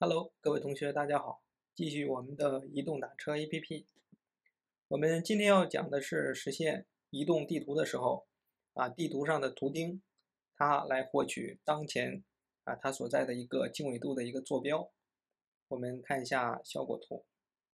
Hello，各位同学，大家好！继续我们的移动打车 APP。我们今天要讲的是实现移动地图的时候，地图上的图钉，它来获取当前它所在的一个经纬度的一个坐标。我们看一下效果图。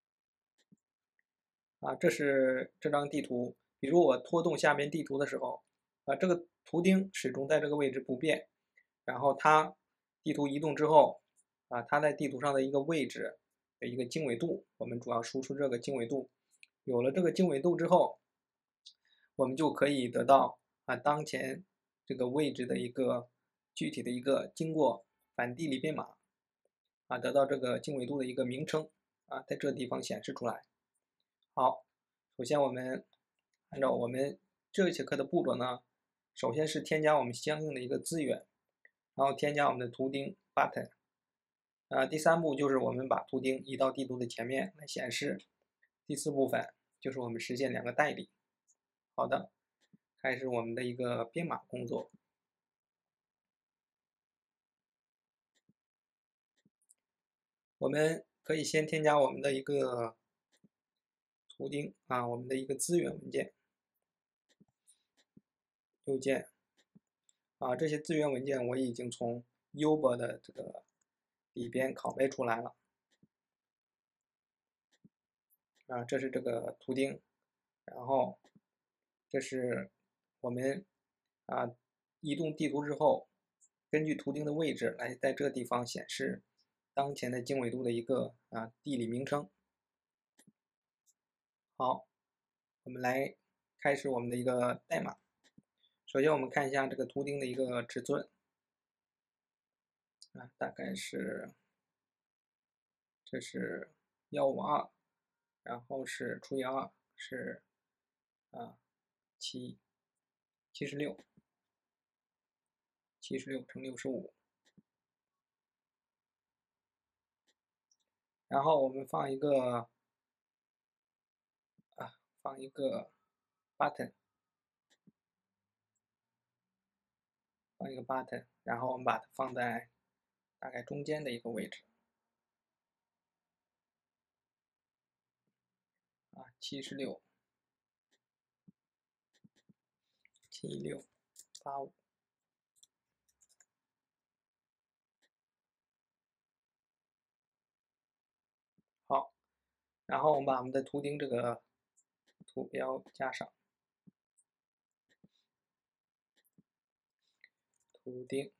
这是这张地图。比如我拖动下面地图的时候，这个图钉始终在这个位置不变。然后它地图移动之后，它在地图上的一个位置的一个经纬度，我们主要输出这个经纬度。有了这个经纬度之后，我们就可以得到当前这个位置的一个具体的一个经过反地理编码得到这个经纬度的一个名称在这地方显示出来。好，首先我们按照我们这节课的步骤呢，首先是添加我们相应的一个资源，然后添加我们的图钉 button。第三步就是我们把图钉移到地图的前面来显示。第四部分就是我们实现两个代理。好的，开始我们的一个编码工作。我们可以先添加我们的一个图钉我们的一个资源文件，右键这些资源文件我已经从 Uber 的这个里边拷贝出来了。这是这个图钉，然后这是我们移动地图之后，根据图钉的位置来在这个地方显示当前的经纬度的一个地理名称。好，我们来开始我们的一个代码。首先我们看一下这个图钉的一个尺寸大概是这是152，然后是除以2是76乘65，然后我们放一个button， 然后我们把它放在大概中间的一个位置76、76、85。好，然后我们把我们的图钉这个图标加上，图钉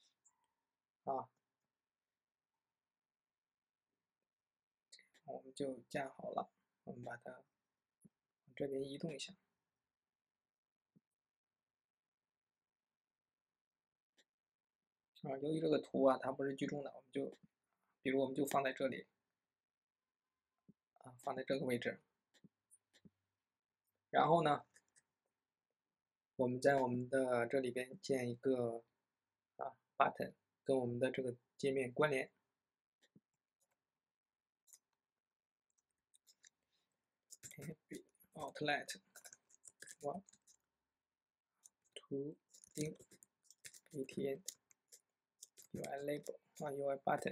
我们就架好了。我们把它往这边移动一下。由于这个图它不是居中的，我们就比如我们就放在这里放在这个位置。然后呢，我们在我们的这里边建一个button， 跟我们的这个界面关联。outlet 图钉 btn UI label UI button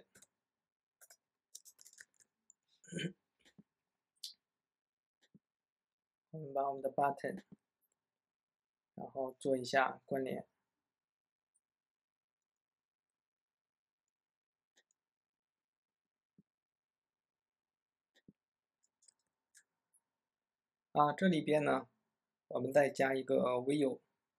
我们把我们的 button 然后做一下关联。这里边呢，我们再加一个 view。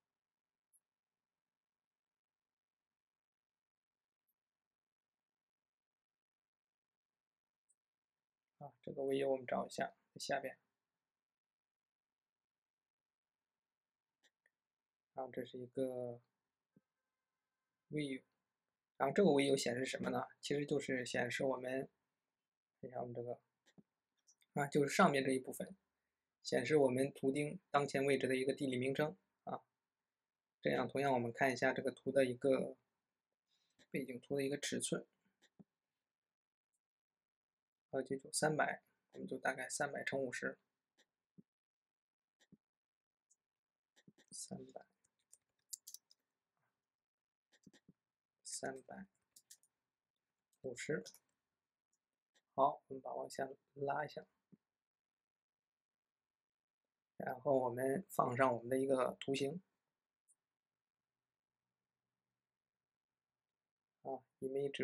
这个 view 我们找一下，在下边。这是一个 view， 然后这个 view 显示什么呢？其实就是显示我们，看一下我们这个，就是上面这一部分，显示我们图钉当前位置的一个地理名称这样，同样我们看一下这个图的一个背景图的一个尺寸299 300，我们就大概300乘50。350 好，我们把往下拉一下，然后我们放上我们的一个图形啊，image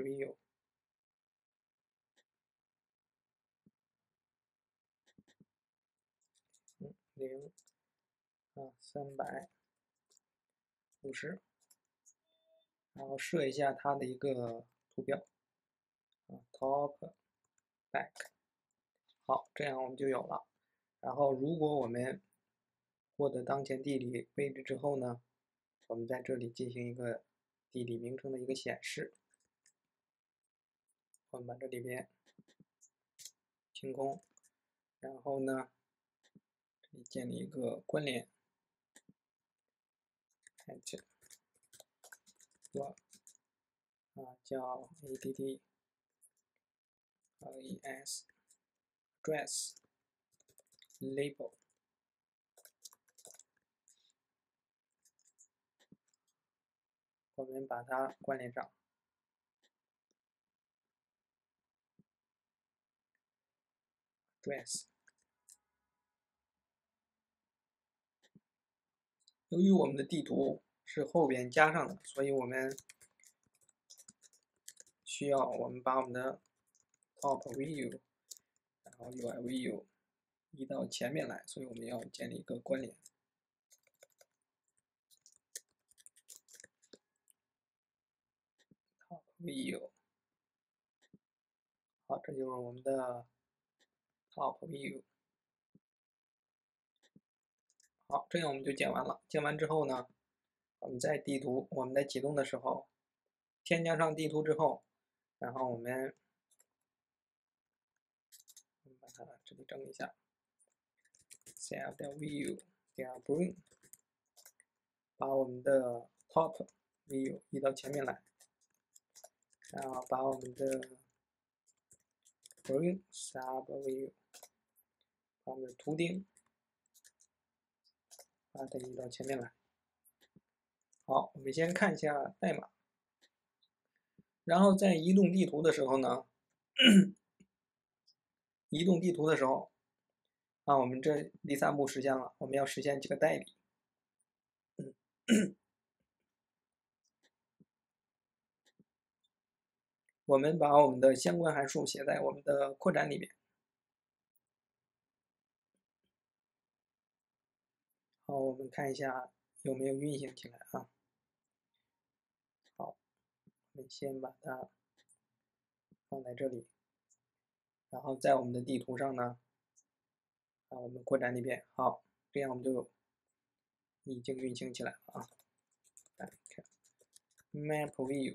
view，0啊350，然后设一下它的一个图标啊，top back，好，这样我们就有了。然后如果我们获得当前地理位置之后呢，我们在这里进行一个地理名称的一个显示。我们把这里边清空，然后呢，这里建立一个关联 ，at 我叫 add les address label，我们把它关联上。address，由于我们的地图是后边加上的，所以我们需要我们把我们的 top view， 然后 UI view 移到前面来，所以我们要建立一个关联。top view， 好，这就是我们的 top view。好，这样我们就建完了。建完之后呢，我们在地图我们在启动的时候，添加上地图之后，然后我们把它这里整一下 ，self view 点 bring， 把我们的 top view 移到前面来，然后把我们的 bring sub view， 把我们的图钉把它移到前面来。好，我们先看一下代码，然后在移动地图的时候呢，移动地图的时候，我们这第3步实现了，我们要实现几个代理。我们把我们的相关函数写在我们的扩展里面。好，我们看一下有没有运行起来啊。好，我们先把它放在这里，然后在我们的地图上呢，我们扩展里边，好，这样我们就已经运行起来了啊。Map View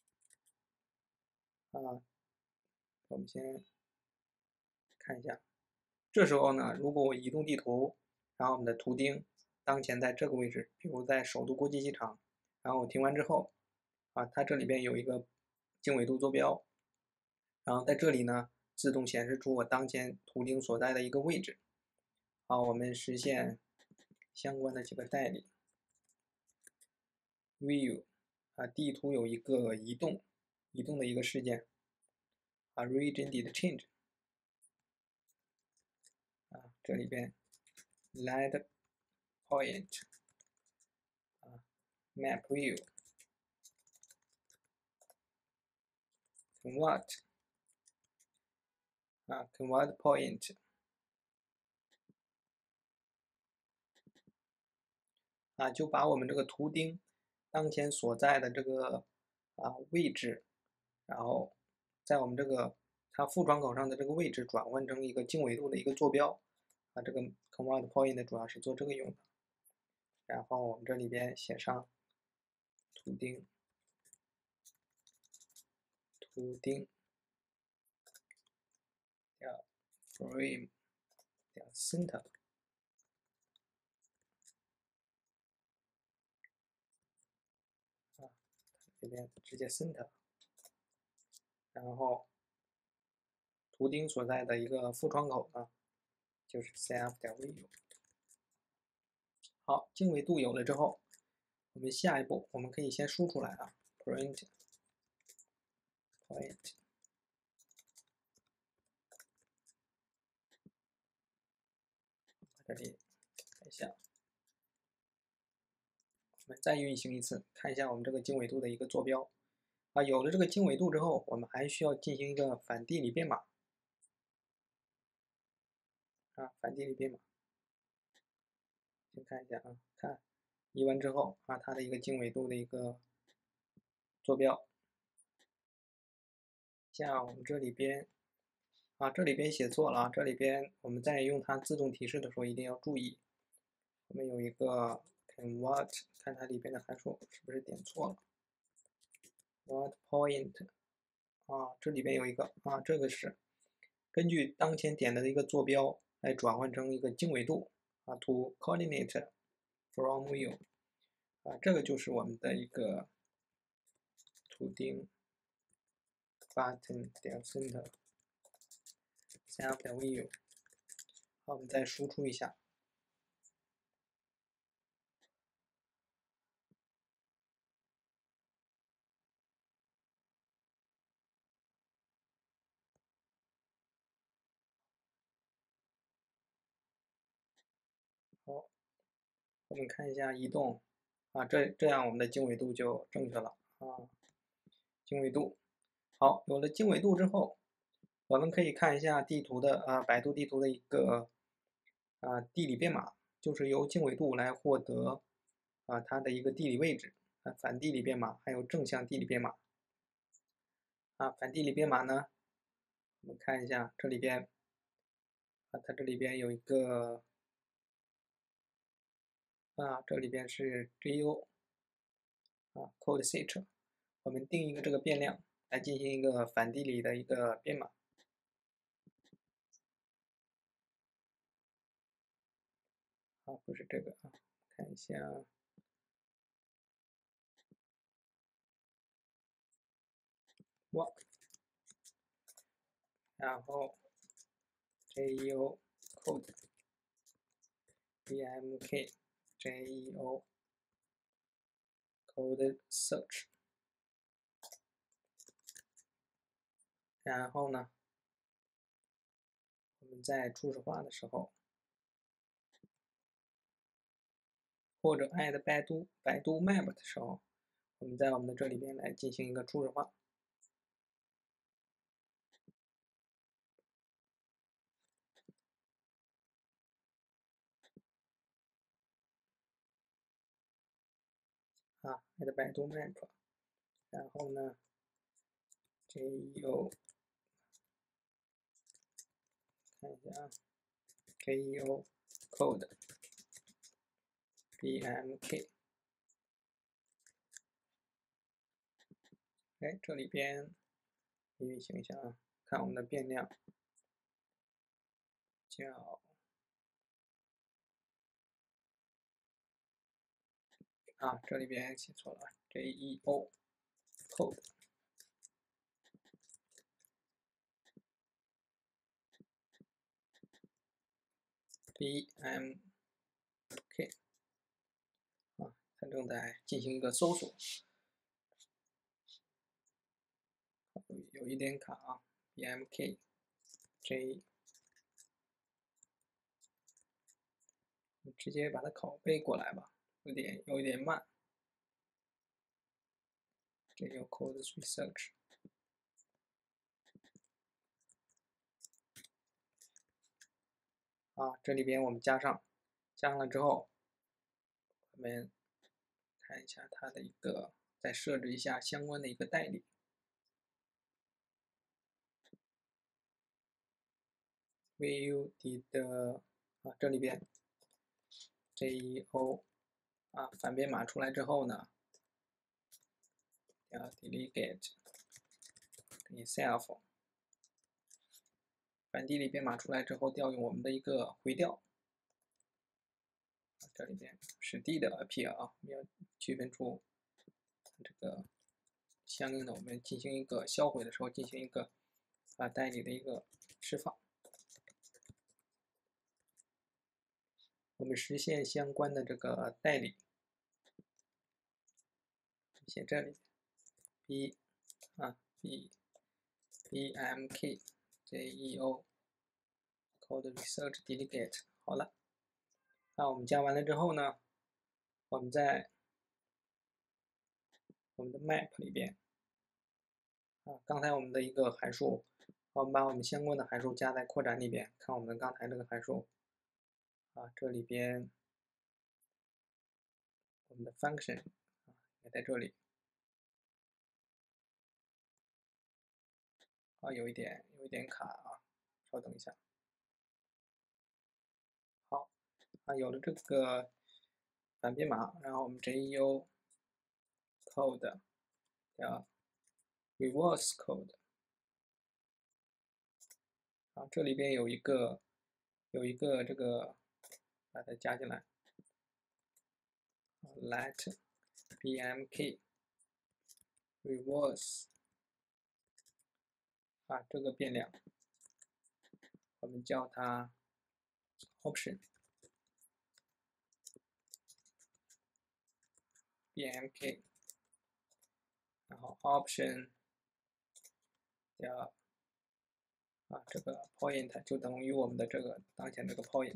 我们先看一下，这时候呢，如果我移动地图，然后我们的图钉当前在这个位置，比如在首都国际机场，然后我停完之后，它这里边有一个经纬度坐标，然后在这里呢，自动显示出我当前图钉所在的一个位置。好，我们实现相关的几个代理 view 地图有一个移动的一个事件region did change 这里边 let point map view convert convert point 就把我们这个图钉当前所在的这个位置，然后在我们这个它副窗口上的这个位置转换成一个经纬度的一个坐标这个 convert point 主要是做这个用的。然后我们这里边写上图钉点 frame 点 center这边直接 center， 然后图钉所在的一个副窗口呢，就是 self 点 view。好，经纬度有了之后，我们下一步我们可以先输出来print point 这里看一下，我们再运行一次，看一下我们这个经纬度的一个坐标。有了这个经纬度之后，我们还需要进行一个反地理编码。反地理编码，先看一下看移完之后它的一个经纬度的一个坐标。像我们这里边这里边写错了这里边我们在用它自动提示的时候一定要注意，我们有一个 what， 看它里边的函数是不是点错了 ，what point 这里边有一个这个是根据当前点的一个坐标来转换成一个经纬度to coordinate from view 这个就是我们的一个图钉 button 点 center self 点 view。好，我们再输出一下。好，我们看一下移动这样我们的经纬度就正确了经纬度。好，有了经纬度之后，我们可以看一下地图的百度地图的一个地理编码，就是由经纬度来获得它的一个地理位置反地理编码，还有正向地理编码反地理编码呢，我们看一下这里边它这里边有一个这里边是 GO code set， 我们定一个这个变量来进行一个反地理的一个编码。不是这个看一下然后 GEO code BMK GEO code search， 然后呢，我们在初始化的时候，或者 add 百度 map 的时候，我们在我们的这里边来进行一个初始化。add 百度 map， 然后呢 GEO 看一下GEO code BMK， 这里边运行一下看我们的变量叫这里边写错了 GEO code BMK 它正在进行一个搜索，有一点卡BMK J， 直接把它拷贝过来吧，有一点慢。这个 code research 这里边我们加上了之后，我们看一下它的一个，再设置一下相关的一个代理。view did 这里边 GEO 反编码出来之后呢，要 delegate itself 反地理编码出来之后，调用我们的一个回调。这里边是 D 的 appear 我们要区分出这个相应的，我们进行一个销毁的时候进行一个代理的一个释放。我们实现相关的这个代理，写这里 BMK GEO code research delegate 好了。 那我们加完了之后呢，我们在我们的 map 里边刚才我们的一个函数，我们把我们相关的函数加在扩展里边，看我们刚才这个函数这里边我们的 function 也在这里有一点卡稍等一下。好有了这个反编码，然后我们 JEO code 叫 reverse code 这里边有一个这个把它加进来 let bmk reverse 这个变量我们叫它 option bmk， 然后 option 叫这个 point 就等于我们的这个当前这个 point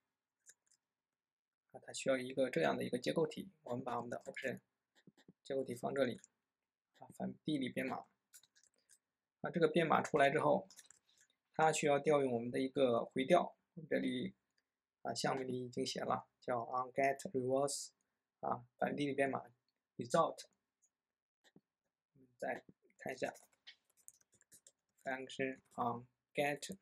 它需要一个这样的一个结构体，我们把我们的 option 结构体放这里反地理编码这个编码出来之后，它需要调用我们的一个回调，这里项目里已经写了，叫 onGet reverse 反地理编码 result。我们再看一下 function onGet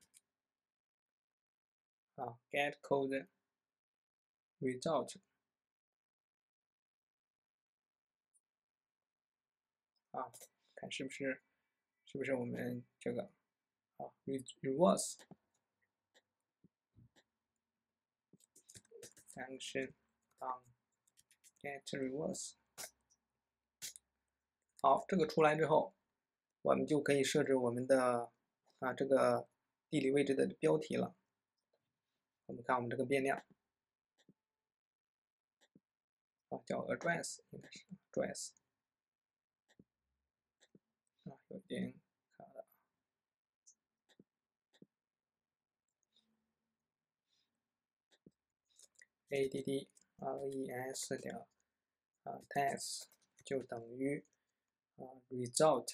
get code result 看是不是我们这个reverse function get reverse。好，这个出来之后，我们就可以设置我们的这个地理位置的标题了。我们看我们这个变量叫 address， 应该是 address 有点卡的。addres 点tags 就等于result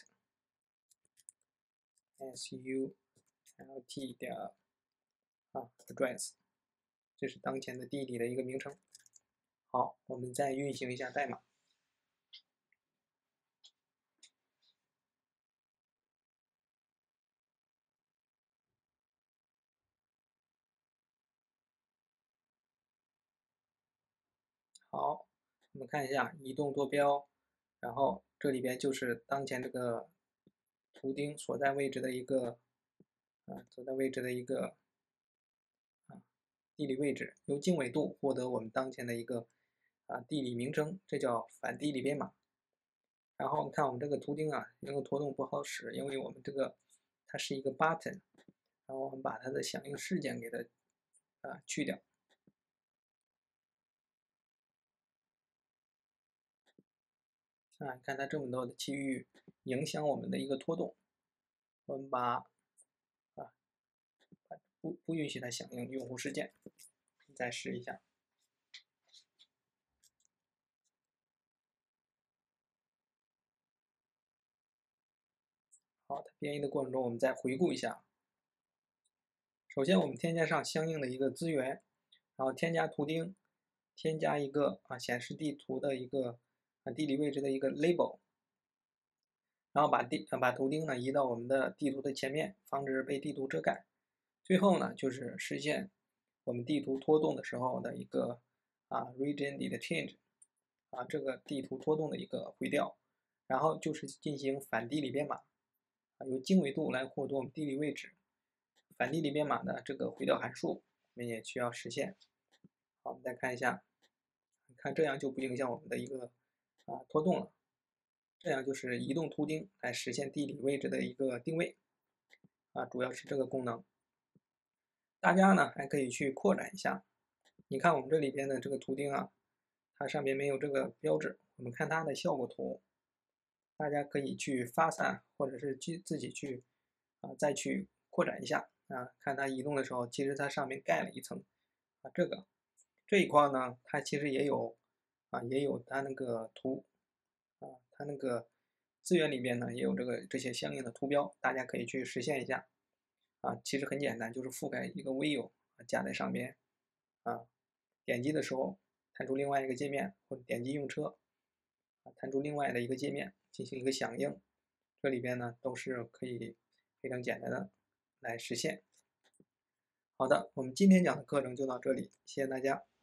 sult 点address， 这是当前的地理的一个名称。好，我们再运行一下代码。好，我们看一下移动坐标，然后这里边就是当前这个图钉所在位置的一个地理位置，由经纬度获得我们当前的一个地理名称，这叫反地理编码。然后看我们这个图钉这个拖动不好使，因为我们这个它是一个 button， 然后我们把它的响应事件给它去掉。看它这么多的区域影响我们的一个拖动，我们不允许它响应用户事件。再试一下。好，它编译的过程中，我们再回顾一下。首先，我们添加上相应的一个资源，然后添加图钉，添加一个显示地图的一个地理位置的一个 label， 然后把图钉呢移到我们的地图的前面，防止被地图遮盖。最后呢，就是实现我们地图拖动的时候的一个region change 这个地图拖动的一个回调，然后就是进行反地理编码由经纬度来获得我们地理位置。反地理编码的这个回调函数，我们也需要实现。好，我们再看一下，看这样就不影响我们的一个拖动了。这样就是移动图钉来实现地理位置的一个定位主要是这个功能。大家呢还可以去扩展一下。你看我们这里边的这个图钉它上面没有这个标志，我们看它的效果图，大家可以去发散，或者是自己去再去扩展一下看它移动的时候，其实它上面盖了一层这个这一块呢，它其实也有它那个它那个资源里边呢也有这些相应的图标，大家可以去实现一下。其实很简单，就是覆盖一个 View 加在上边，点击的时候弹出另外一个界面，或者点击用车，弹出另外的一个界面进行一个响应。这里边呢都是可以非常简单的来实现。好的，我们今天讲的课程就到这里，谢谢大家。